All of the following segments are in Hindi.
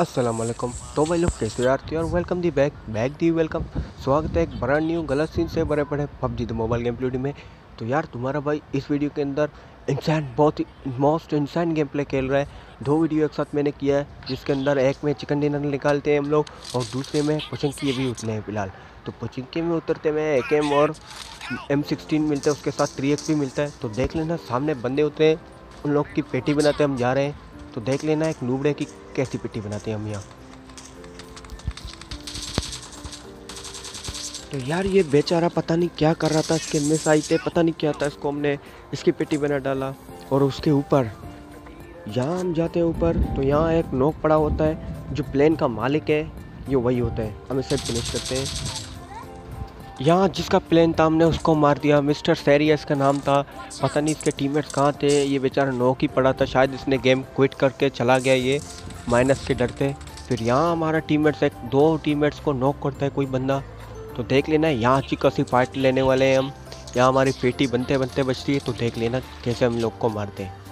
अस्सलाम वालेकुम। तो भाई लोग कैसे यार थे और वेलकम दी बैक दी वेलकम। स्वागत है एक ब्रांड न्यू गलत सीन से बड़े बड़े PUBG the mobile game play में। तो यार तुम्हारा भाई इस वीडियो के अंदर इंसान बहुत ही मोस्ट इंसान गेम प्ले खेल रहा है। दो वीडियो एक साथ मैंने किया है, जिसके अंदर एक में चिकन डिनर निकालते हैं हम लोग और दूसरे में पुचंकी भी उतने हैं फिलहाल। तो पुचंकी में उतरते हुए AK और M16 मिलते हैं, उसके साथ 3x भी मिलता है। तो देख लेना सामने बंदे उतरे हैं, उन लोग की पेटी बनाते हम जा रहे हैं। तो देख लेना एक नूबड़े की कैसी पेटी बनाते हैं हम यहाँ। तो यार ये बेचारा पता नहीं क्या कर रहा था, इसके मिस आई थे, पता नहीं क्या था, इसको हमने इसकी पेटी बना डाला। और उसके ऊपर यहाँ हम जाते हैं ऊपर, तो यहाँ एक नोक पड़ा होता है, जो प्लेन का मालिक है ये वही होता है। हम इसे फिनिश करते हैं। यहाँ जिसका प्लेन था हमने उसको मार दिया, मिस्टर सैरिया इसका नाम था। पता नहीं इसके टीममेट्स कहाँ थे, ये बेचारा नोक ही पड़ा था, शायद इसने गेम क्विट करके चला गया ये माइनस के डर से। फिर यहाँ हमारा टीममेट्स एक दो टीममेट्स को नॉक करता है कोई बंदा। तो देख लेना यहाँ अच्छी खासी फाइट लेने वाले हैं हम। यहाँ हमारी पेटी बनते बनते बचती है, तो देख लेना कैसे हम लोग को मारते हैं।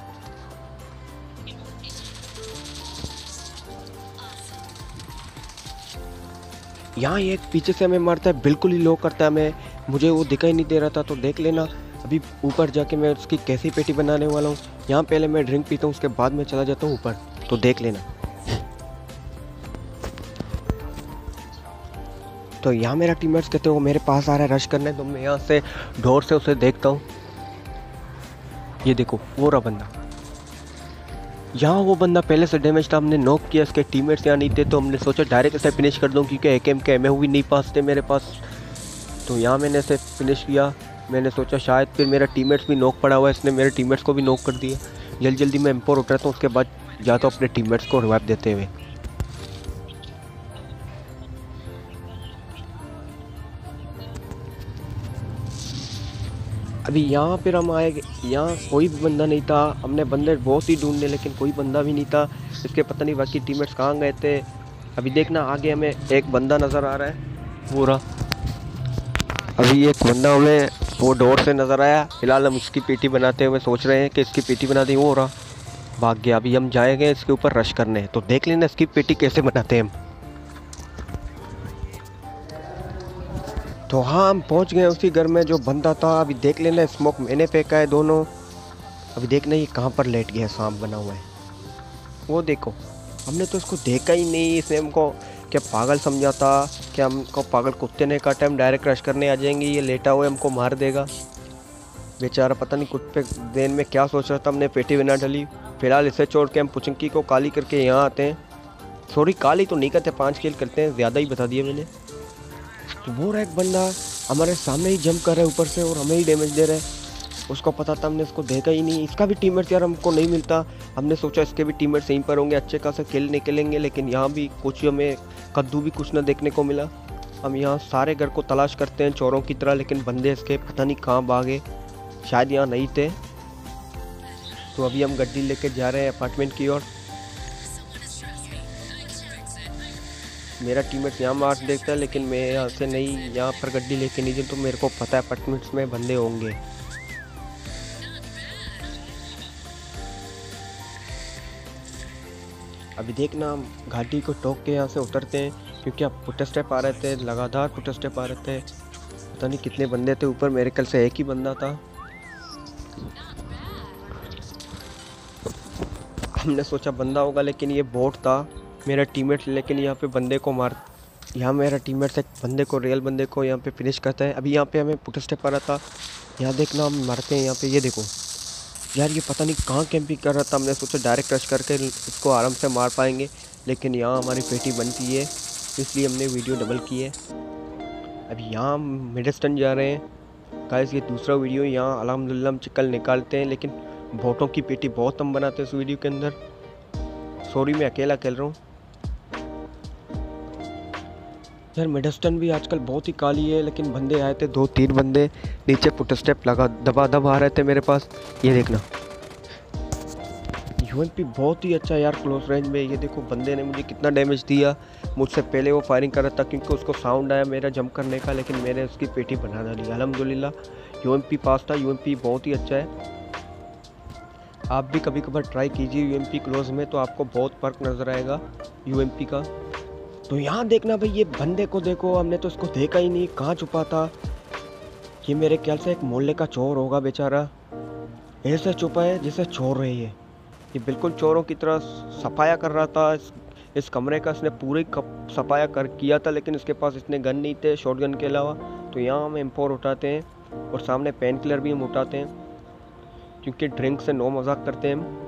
यहाँ एक पीछे से हमें मारता है, बिल्कुल ही लो करता है हमें, मुझे वो दिखाई नहीं दे रहा था। तो देख लेना अभी ऊपर जाके मैं उसकी कैसी पेटी बनाने वाला हूँ। यहाँ पहले मैं ड्रिंक पीता हूँ, उसके बाद मैं चला जाता हूँ ऊपर। तो देख लेना। तो यहाँ मेरा टीममेट्स कहते हो मेरे पास आ रहा है रश करने, तो मैं यहाँ से डोर से उसे देखता हूँ। ये देखो वो रहा बंदा, यहाँ वो बंदा पहले से डैमेज था, हमने नॉक किया, इसके टीममेट्स यहाँ नहीं थे, तो हमने सोचा डायरेक्ट इसे फिनिश कर दूँ, क्योंकि AK के एमओ भी नहीं पास थे मेरे पास। तो यहाँ मैंने इसे फिनिश किया। मैंने सोचा शायद फिर मेरा टीममेट्स भी नॉक पड़ा हुआ है, इसने मेरे टीममेट्स को भी नॉक कर दिया। जल्दी जल्दी मैं M4 उतरता हूँ, उसके बाद जाता हूँ अपने टीममेट्स को रिवाइव देते हुए। अभी यहाँ फिर हम आए, यहाँ कोई भी बंदा नहीं था, हमने बंदे बहुत ही ढूंढने लेकिन कोई बंदा भी नहीं था। इसके पता नहीं बाकी टीममेट्स कहाँ गए थे। अभी देखना आगे हमें एक बंदा नज़र आ रहा है पूरा। अभी एक बंदा हमें वो डोर से नज़र आया, फिलहाल हम इसकी पेटी बनाते हुए सोच रहे हैं कि इसकी पेटी बना दी, वो रहा भाग गया। अभी हम जाएंगे इसके ऊपर रश करने, तो देख लेना इसकी पेटी कैसे बनाते हैं हम। तो हाँ हम पहुंच गए उसी घर में जो बंदा था। अभी देख लेना स्मोक मैंने फेंका है दोनों। अभी देखना ये कहाँ पर लेट गया, सांप बना हुआ है वो देखो। हमने तो इसको देखा ही नहीं, इसने हमको क्या पागल समझा था, क्या हमको पागल कुत्ते ने काटा, हम डायरेक्ट रश करने आ जाएंगे, ये लेटा हुआ हमको मार देगा। बेचारा पता नहीं कुत्ते देन में क्या सोच रहा था। हमने पेटी बना डाली। फिलहाल इसे छोड़ के हम पुचंकी को काली करके यहाँ आते हैं। सॉरी काली तो नहीं करते, 5 किल करते हैं, ज़्यादा ही बता दिया मैंने। तो वो एक बंदा हमारे सामने ही जंप कर रहा है ऊपर से और हमें ही डैमेज दे रहा है। उसको पता था, हमने इसको देखा ही नहीं। इसका भी टीममेट यार हमको नहीं मिलता, हमने सोचा इसके भी टीममेट यहीं पर होंगे, अच्छे खासे खेल निकलेंगे, लेकिन यहाँ भी कुछ हमें कद्दू भी कुछ ना देखने को मिला। हम यहाँ सारे घर को तलाश करते हैं चोरों की तरह, लेकिन बंदे इसके पता नहीं कहाँ भागे, शायद यहाँ नहीं थे। तो अभी हम गड्डी लेके जा रहे हैं अपार्टमेंट की ओर। मेरा टीममेट यहाँ मार देखता है, लेकिन मैं यहाँ से नहीं, यहाँ पर गड्डी लेके नहीं जाऊँ, तो मेरे को पता है अपार्टमेंट्स में बंदे होंगे। अभी देखना हम गाड़ी को टोक के यहाँ से उतरते हैं, क्योंकि अब पुट स्टेप आ रहे थे, लगातार पुट स्टेप आ रहे थे। पता नहीं कितने बंदे थे ऊपर, मेरे ख्याल से एक ही बंदा था। हमने सोचा बंदा होगा, लेकिन ये बोट था मेरा टीममेट, लेकिन यहाँ पे बंदे को मार, यहाँ मेरा टीममेट एक बंदे को, रियल बंदे को यहाँ पे फिनिश करता है। अभी यहाँ पे हमें पुट स्टेप आ रहा था, यहाँ देखना हम मारते हैं यहाँ पे। ये देखो यार ये पता नहीं कहाँ कैंपिंग कर रहा था, हमने सोचा डायरेक्ट रश करके इसको आराम से मार पाएंगे, लेकिन यहाँ हमारी पेटी बनती है, इसलिए हमने वीडियो डबल की है। अभी यहाँ हम मिडस्टन जा रहे हैं गाइस, ये दूसरा वीडियो। यहाँ अल्हम्दुलिल्लाह हम चिकन निकालते हैं, लेकिन बोटों की पेटी बहुत हम बनाते हैं इस वीडियो के अंदर। सॉरी मैं अकेला खेल रहा हूँ यार। मिडस्टन भी आजकल बहुत ही काली है, लेकिन बंदे आए थे 2-3 बंदे, नीचे पुट स्टेप लगा दबा आ रहे थे मेरे पास। ये देखना UMP बहुत ही अच्छा यार क्लोज रेंज में। ये देखो बंदे ने मुझे कितना डैमेज दिया, मुझसे पहले वो फायरिंग कर रहा था, क्योंकि उसको साउंड आया मेरा जंप करने का, लेकिन मैंने उसकी पेटी बना डाली। अल्हम्दुलिल्लाह UMP पास था, UMP बहुत ही अच्छा है। आप भी कभी कभार ट्राई कीजिए यूएमपी क्लोज में, तो आपको बहुत फ़र्क नज़र आएगा यूएमपी का। तो यहाँ देखना भाई, ये बंदे को देखो, हमने तो इसको देखा ही नहीं, कहाँ छुपा था। ये मेरे ख्याल से एक मोहल्ले का चोर होगा बेचारा, ऐसे छुपा है जैसे चोर रही है। ये बिल्कुल चोरों की तरह सफाया कर रहा था इस कमरे का। इसने पूरी सफाया कर किया था, लेकिन इसके पास इतने गन नहीं थे शॉटगन के अलावा। तो यहाँ हम M4 उठाते हैं और सामने पेन किलर भी हम उठाते हैं, क्योंकि ड्रिंक से नो मजाक करते हैं हम।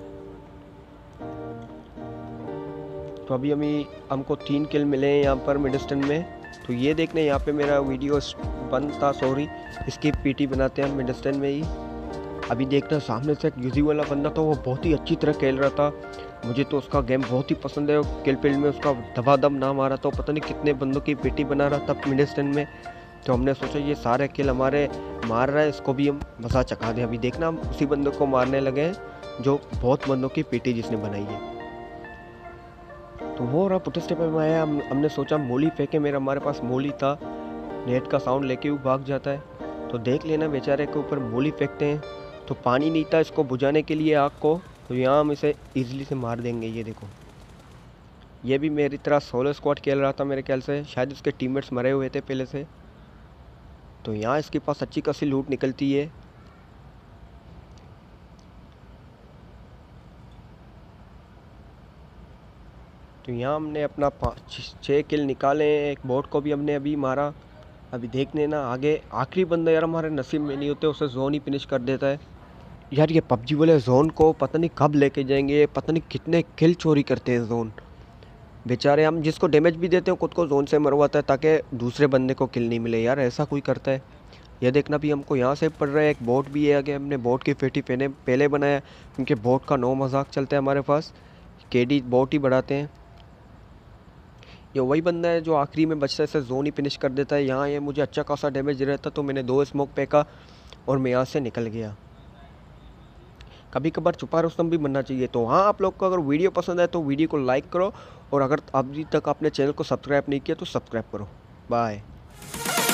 तो अभी हमको 3 किल मिले हैं यहाँ पर मिडस्टन में। तो ये देखने यहाँ पे मेरा वीडियो बंद था, सॉरी, इसकी पीटी बनाते हैं हम मिडस्टन में ही। अभी देखना सामने से एक यूजी वाला बंदा था, वो बहुत ही अच्छी तरह खेल रहा था। मुझे तो उसका गेम बहुत ही पसंद है। किल फील्ड में उसका दबादम नाम आ रहा था, पता नहीं कितने बंदों की पीटी बना रहा था मिडस्टन में। तो हमने सोचा ये सारे किल हमारे मार रहा है, इसको भी हम मज़ा चखा दें। अभी देखना हम उसी बंदों को मारने लगे हैं जो बहुत बंदों की पीटी जिसने बनाई है। तो वो रहा पुट स्टेप में आया, हमने सोचा मोली फेंके, हमारे पास मोली था, नेट का साउंड लेके वो भाग जाता है। तो देख लेना बेचारे के ऊपर मोली फेंकते हैं। तो पानी नहीं था इसको बुझाने के लिए आग को, तो यहाँ हम इसे ईजिली से मार देंगे। ये देखो, ये भी मेरी तरह सोलो स्क्वाड खेल रहा था मेरे ख्याल से, शायद इसके टीममेट्स मरे हुए थे पहले से। तो यहाँ इसके पास अच्छी खासी लूट निकलती है। तो यहाँ हमने अपना 5-6 किल निकाले, एक बोट को भी हमने अभी मारा। अभी देख लेना आगे, आखिरी बंदा यार हमारे नसीब में नहीं होते, उसे जोन ही फिनिश कर देता है। यार ये पबजी वाले जोन को पता नहीं कब लेके जाएंगे, पता नहीं कितने किल चोरी करते हैं जोन बेचारे। हम जिसको डैमेज भी देते हैं खुद को जोन से मरवाता है ताकि दूसरे बंदे को किल नहीं मिले। यार ऐसा कोई करता है? यह देखना भी हमको यहाँ से पड़ रहा है। एक बोट भी है आगे, हमने बोट की पेटी पहले बनाया, क्योंकि बोट का नो मजाक चलता है हमारे पास, केडी बोट ही बढ़ाते हैं। ये वही बंदा है जो आखिरी में बचता है, इसे जोन ही फिनिश कर देता है। यहाँ ये मुझे अच्छा खासा डैमेज रहता, तो मैंने 2 स्मोक फेंका और मैं यहाँ से निकल गया। कभी कभार छुपा रुस्तम भी बनना चाहिए। तो हाँ, आप लोग को अगर वीडियो पसंद आए तो वीडियो को लाइक करो, और अगर अभी तक आपने चैनल को सब्सक्राइब नहीं किया तो सब्सक्राइब करो। बाय।